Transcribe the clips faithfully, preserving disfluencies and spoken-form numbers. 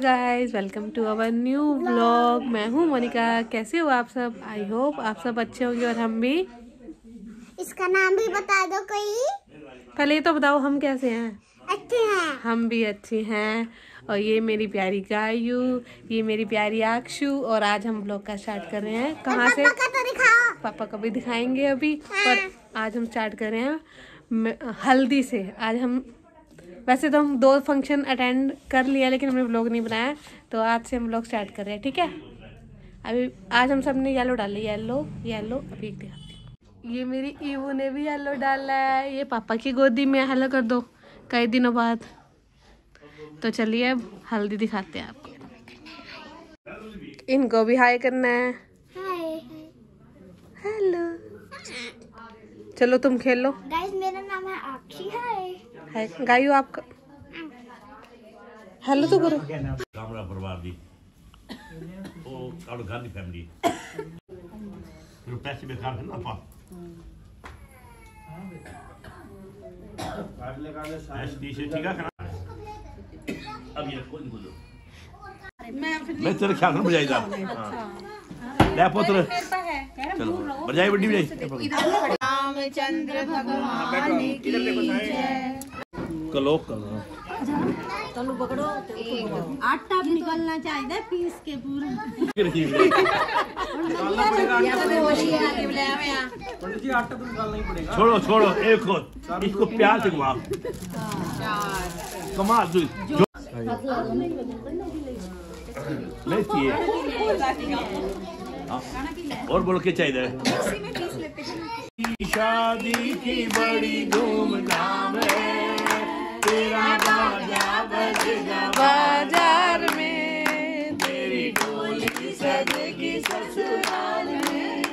Guys, welcome to our new vlog. मैं हूँ मोनिका। कैसे हो आप सब? आई होप आप सब अच्छे होंगे और हम भी। इसका नाम भी बता दो कोई। पहले ये तो बताओ हम कैसे हैं? अच्छे हैं। हम भी अच्छे हैं। और ये मेरी प्यारी गायू, ये मेरी प्यारी आक्षु। और आज हम व्लॉग का स्टार्ट कर रहे हैं। कहाँ से? पापा का तो दिखाओ। पापा को भी दिखाएंगे अभी। हाँ। पर आज हम स्टार्ट कर रहे हैं हल्दी से। आज हम वैसे तो हम दो फंक्शन अटेंड कर लिया, लेकिन हमने व्लॉग नहीं बनाया, तो आज से हम व्लॉग स्टार्ट कर रहे हैं। ठीक है। अभी आज हम सब ने येलो डाली, येलो येलो अभी दिखाती हूँ। ये मेरी ईवू ने भी येलो डाला है। ये पापा की गोदी में। हेलो कर दो कई दिनों बाद। तो चलिए अब हल्दी दिखाते हैं आपको। इनको भी हाय करना है। हाय। हेलो। चलो तुम खेलो। गाइस मेरा नाम है आक्षी। हाय। हाय गायू आपका। हेलो तो करो। कामरा परिवार दी ओ काड़ घर दी फैमिली फिर पैसे बेकार करना पा काट ले काट ले ऐसे टी-शर्ट ठीक है। अब ये कोई बोलो मैं तेरे ख्याल में बजाई दा। हां ले पुत्र चलो बजाई बड़ी बजाई। रामचंद्र भगवान की जय। कलो कलो तनु पकड़ो। आटा भी निकलना चाहिए पीस के पूरा। छोड़ो छोड़ो एक और इसको प्यार से घुमाओ। कमाल तू नहीं चाहिए और बोलो क्या चाहिए? शादी की बड़ी धूमधाम है, तेरा बाजा बजेगा बाजार में, तेरी डोली सजेगी ससुराल में।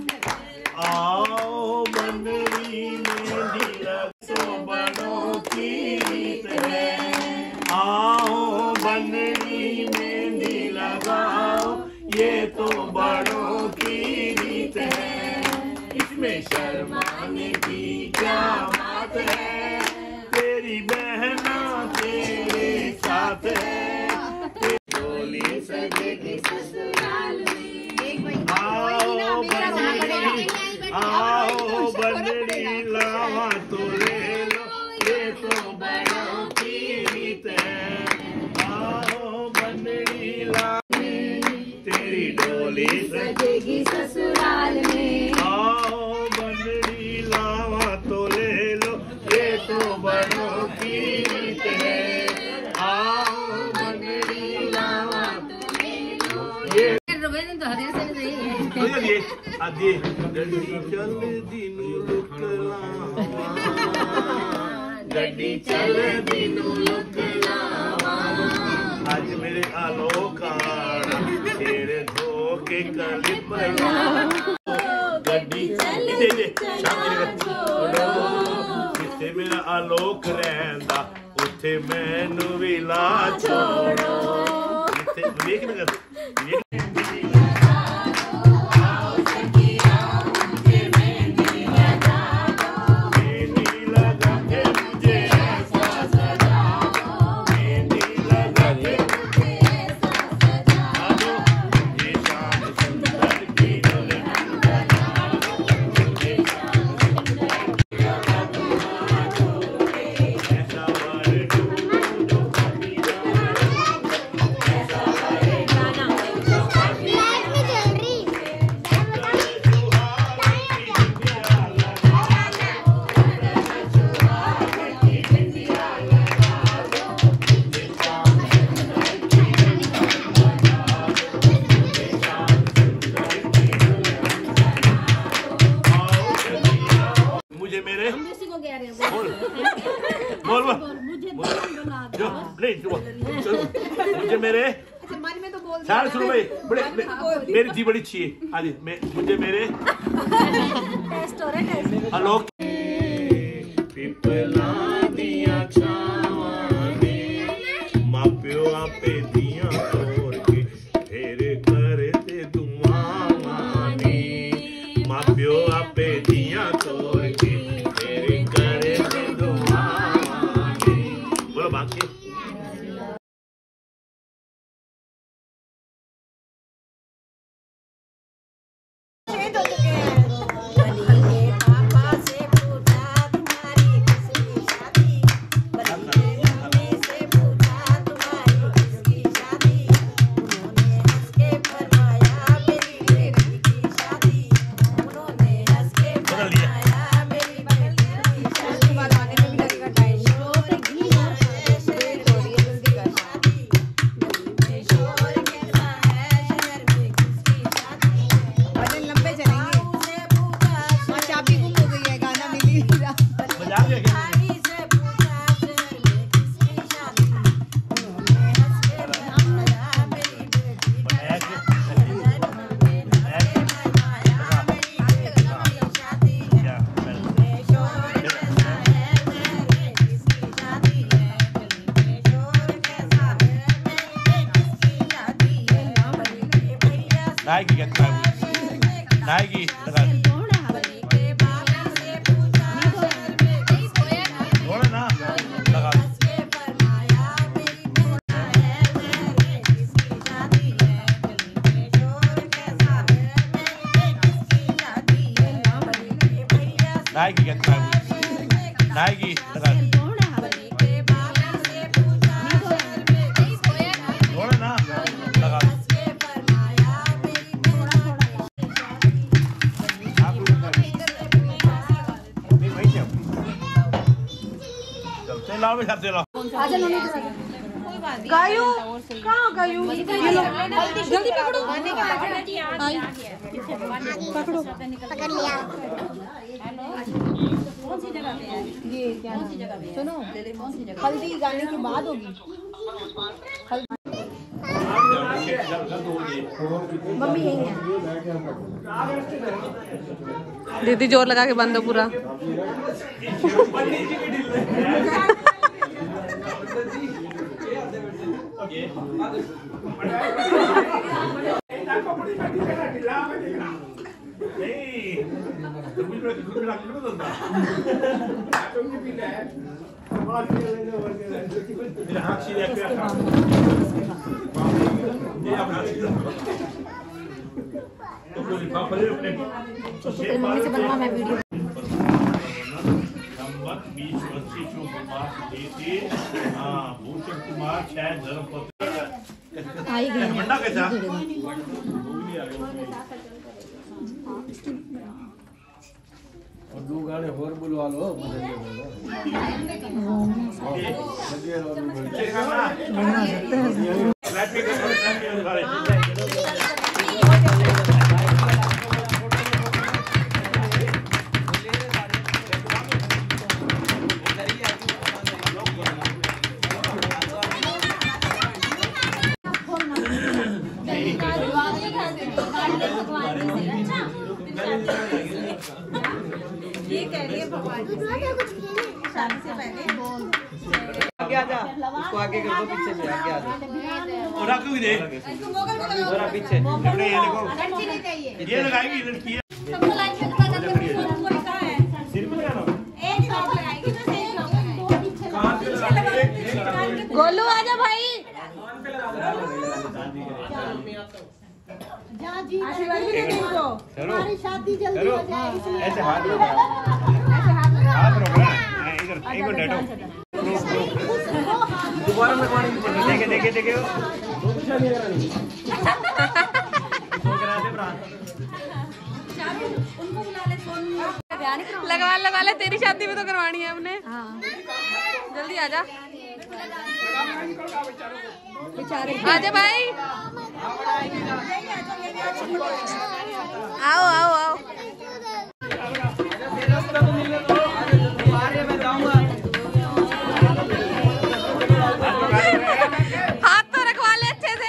आओ मंडली में दिलक तो बड़ों की रीत है। आओ मंडली में दिल लगाओ, ये तो बड़ों की रीत है। इसमें शर्माने की क्या बात है, तेरी बहना तेरे साथ है, डोली सजेगी ससुराल में। आओ बंदड़ी आओ बंदड़ी लावा तो ले लो, ये तो बड़ों की रीत है। आओ बंदड़ी ला तेरी डोली सजेगी ससुराल में। आओ बंदड़ी लावा तो ले लो, ये तो बड़ों की रीत है। आओ बंदड़ी लावा तो ले लो, ये तो हरे से नहीं है। ये आदि गड्डी चल दिनु लुकलावा, गड्डी चल दिनु लुकलावा। आज मेरे आलोकाड़ा तेरे धोखे कलिप गड्डी दे दे जिथे मेरा आलोक रहंदा, उथे मैनू भी ला छोड़ो। जिथे देख ना कर बोल बोल मुझे जो नहीं मुझे मेरे मन में तो बोल सारे सुनो भाई बड़े मेरी थी बड़ी अच्छी है। आज मैं मुझे मेरे टेस्ट हो रहा है। आलोक पिपला दिया छावाने, मापियो आपे दिया तोड़ के फेरे करते दुआवाने। मापियो आपे दिया तोड़ के फेरे करते दुआवाने। बोलो बाकी नायकी कहते हैं नायकी लगा थोड़ा ना लगा नायकी कहते हैं नायकी लगा थोड़ा ना लगा लाओ में सबसे लाओ गायू कहाँ गायू जल्दी पकड़ो पकड़ो पकड़ लिया। कौन सी जगह पे है ये क्या सुनो कौन सी जगह हल्दी गाने के बाद होगी मम्मी यही है दीदी जोर लगा के बंद हो पूरा मम्मी से बनवा मैं वीडियो भूषण कुमार छह धर्मपत्र आई गई मंडा कैसा और दो गाने और बुलवा लो ये कह रही है भगवान शादी से पहले आगे आजा उसको आगे कर दो पीछे से आगे आजा और आपको भी दे इसको मोगल को लगाओ जरा पीछे अपने ये देखो लड़की नहीं चाहिए ये लगाएगी लड़की है सबको लाइन में खड़ा करके पूछो कोई कहां है सिर पे लगाना एक लॉक लगाएगी तो एक लॉक लगाएगी कहां पे लगाएगी गोलू आजा भाई जहाँ जी हमारी शादी जल्दी हो जाए इसलिए ऐसे हाथ रखो हाथ रखो ना इधर एक मिनट हटो दोबारा लगवाने की जगह देखे देखे देखे उनको बुला ले फोन लगवा लगवा ले तेरी शादी भी तो करवानी है हमने जल्दी आजा आजा भाई आओ आओ आओ हाथ तो रखवा ले अच्छे से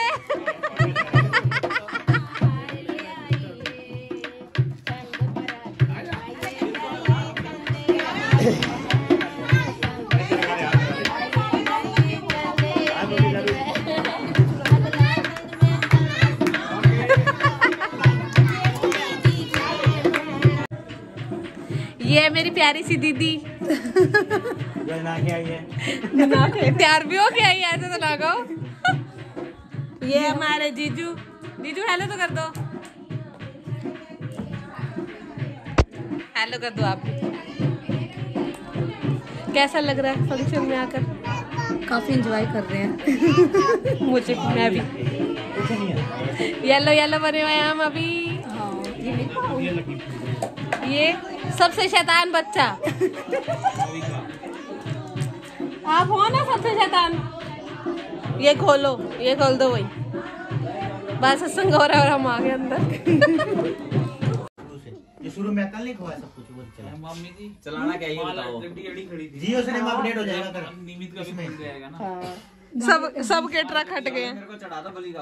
ये है मेरी प्यारी सी दीदी तैयार भी हो के आई है ऐसे तो ना कहो ये हमारे जीजू जीजू हेलो तो कर दो हेलो कर दो आप भी कैसा लग रहा है फंक्शन में आकर काफी एंजॉय कर रहे हैं मुझे मैं भी येलो येलो बने हुए हैं हम अभी ये सबसे शैतान बच्चा आप हो ना सबसे शैतान ये खोलो ये खोल दो वही बस सत्संग हो रहा है और हम आ गए अंदर ये शुरू में अकल नहीं खोया सब कुछ वो चला मम्मी जी चलाना क्या ये बताओ गड्डी गड्डी खड़ी थी जियो सिनेमा अपडेट हो जाएगा कर नियमित का भी मिल जाएगा ना सब सबके ट्रक हट गए हैं मेरे को चढ़ा दो गली का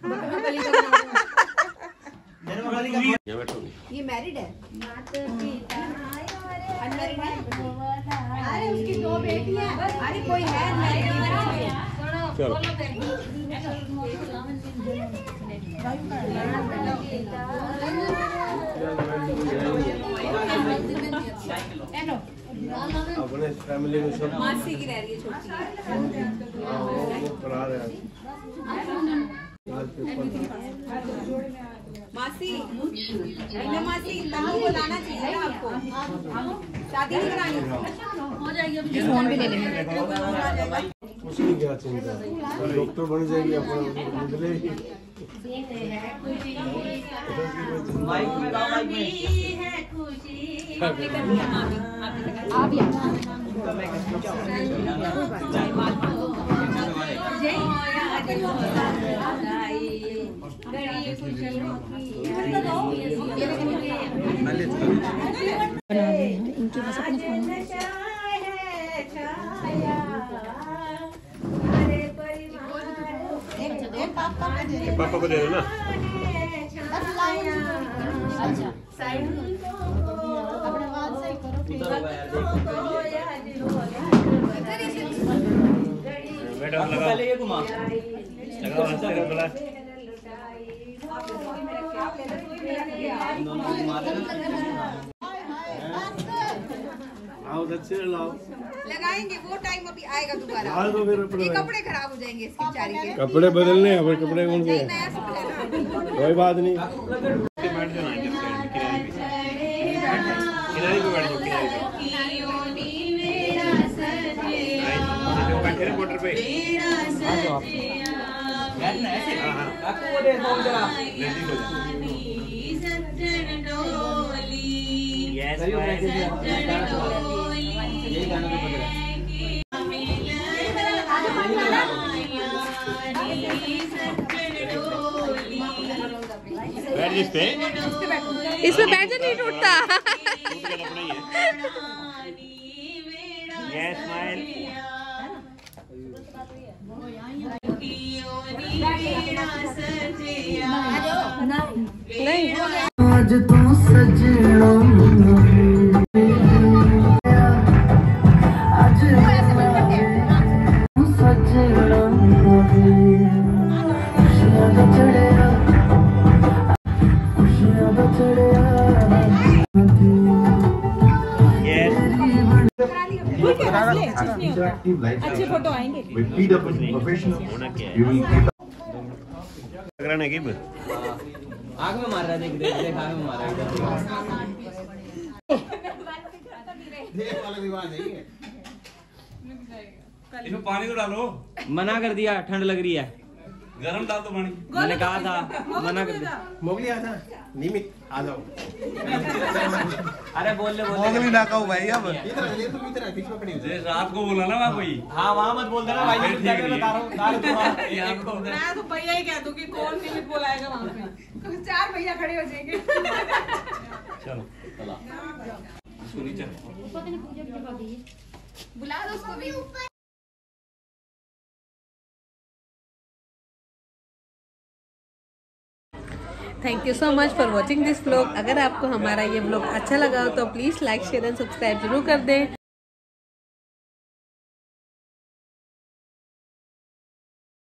ये मैरिड है अनमैरिड है अरे उसकी दो बेटियां अरे कोई है चलो अपने फैमिली में सब मासी की रह रही है छोटी हाँ, वो करा रहे हैं आज पेपर मासी इन्हें मासी तनु को लाना चाहिए ना आपको शादी नहीं करानी हो जाएगी अभी फोन भी ले लेंगे कुछ नहीं क्या चिंता डॉक्टर बन जाएगी अपना निकलेगी माइक में गाओ माइक में आप ही इनके बस अपने फोन पापा को दे दो ना। अच्छा बेटा लगाओ पहले ये घुमा लगाओ हंसते रहो बोला दोनों घुमा देना आओ अच्छे लाओ लगाएंगे वो टाइम अभी आएगा दोबारा आज तो फिर ये कपड़े खराब हो जाएंगे इसकी बेचारी के कपड़े बदलने हैं फिर कपड़े कौन से नहीं नया सूट लेना कोई बात नहीं बैठ जाना है किनारे पे बैठ जाओ किनारे पे बैठे रहे मोटर पे बैठना ऐसे आपको वो दे दो जरा रेडी हो जाओ यस यही गाना तो बज रहा है बैठ जिस पे इसमें बैठ नहीं टूटता। टूट के लगना ही है यस स्माइल नहीं आज तू सजना आज तू सजना खुशियां दा चढ़िया खुशियां दा चढ़िया अच्छे फोटो आएंगे with P W professionals. You will get लगना है कि आग में मार रहा है देख देख देख आग में मार रहा है इसमें पानी तो डालो मना कर दिया ठंड लग रही है गरम डाल दो पानी मैंने कहा था मना कर दिया मोगली आ जा निमित आ जाओ अरे बोल ले बोल मोगली डाका भाई अब रात को बोला ना वहाँ कोई हाँ वहाँ मत बोल देना भाई ठीक है, बता रहा हूँ बता रहा हूँ यहाँ को मैं तो भैया ही कह दूं कि कौन निमित बोलाएगा वहाँ पे चार भैया खड़े हो जाएंगे चलो इसको नीचे बुला दो उसको भी thank you so much for watching this vlog. अगर आपको हमारा ये व्लॉग अच्छा लगा हो तो please like share and subscribe जरूर कर दें।